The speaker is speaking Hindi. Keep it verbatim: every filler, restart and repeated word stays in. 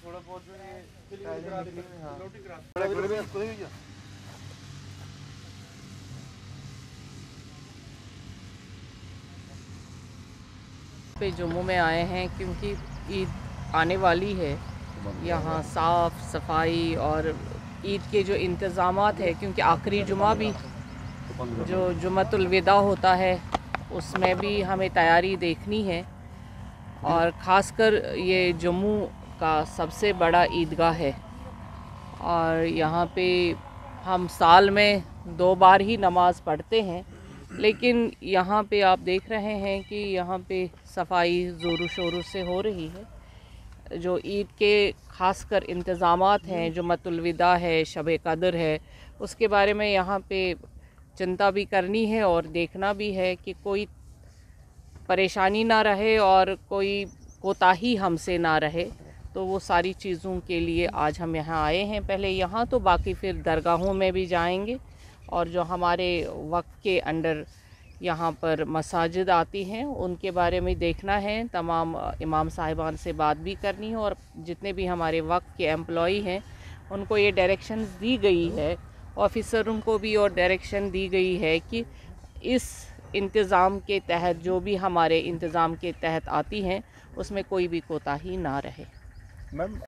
थोड़ा बहुत जो ये पे जम्मू में आए हैं क्योंकि ईद आने वाली है। यहाँ साफ़ सफाई और ईद के जो इंतज़ामात है, क्योंकि आखिरी जुमा भी जो जुमतुल विदा होता है उसमें भी हमें तैयारी देखनी है। और ख़ासकर ये जम्मू का सबसे बड़ा ईदगाह है और यहाँ पे हम साल में दो बार ही नमाज़ पढ़ते हैं, लेकिन यहाँ पे आप देख रहे हैं कि यहाँ पे सफाई ज़ोरों शोरों से हो रही है। जो ईद के ख़ासकर इंतज़ामात हैं, जुमतुल विदा है, शब कदर है, उसके बारे में यहाँ पे चिंता भी करनी है और देखना भी है कि कोई परेशानी ना रहे और कोई कोताही हमसे ना रहे। तो वो सारी चीज़ों के लिए आज हम यहाँ आए हैं। पहले यहाँ तो बाकी फिर दरगाहों में भी जाएंगे और जो हमारे वक्त के अंडर यहाँ पर मसाजिद आती हैं उनके बारे में देखना है। तमाम इमाम साहिबान से बात भी करनी है और जितने भी हमारे वक्त के एम्प्लॉई हैं उनको ये डायरेक्शंस दी गई है, ऑफिसरों को भी और डायरेक्शन दी गई है कि इस इंतज़ाम के तहत जो भी हमारे इंतज़ाम के तहत आती हैं उसमें कोई भी कोताही ना रहे। मैम